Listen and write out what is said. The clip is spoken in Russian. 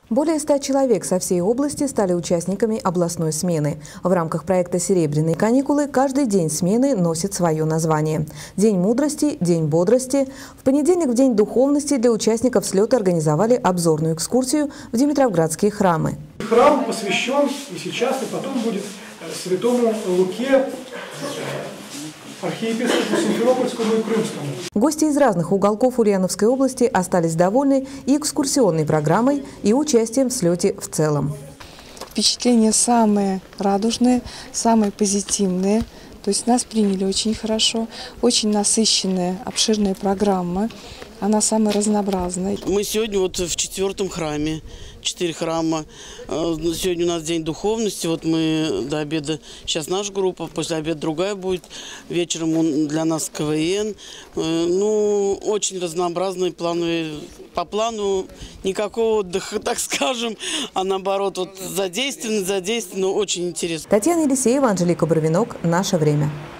Более 100 человек со всей области стали участниками областной смены. В рамках проекта «Серебряные каникулы» каждый день смены носит свое название. День мудрости, день бодрости. В понедельник, в день духовности, для участников слета организовали обзорную экскурсию в Димитровградские храмы. Храм посвящен и сейчас, и потом будет святому Луке, архиепископу Симферопольскому и Крымскому. Гости из разных уголков Ульяновской области остались довольны и экскурсионной программой, и участием в слете в целом. Впечатления самые радужные, самые позитивные. То есть нас приняли очень хорошо, очень насыщенная, обширная программа. Она самая разнообразная. Мы сегодня вот в 4-м храме. 4 храма. Сегодня у нас день духовности. Вот мы до обеда, сейчас наша группа, после обеда другая будет. Вечером для нас КВН. Ну, очень разнообразные планы. По плану никакого отдыха, так скажем, а наоборот, вот задействовано, очень интересно. Татьяна Елисеева, Анжелика Барвинок. Наше время.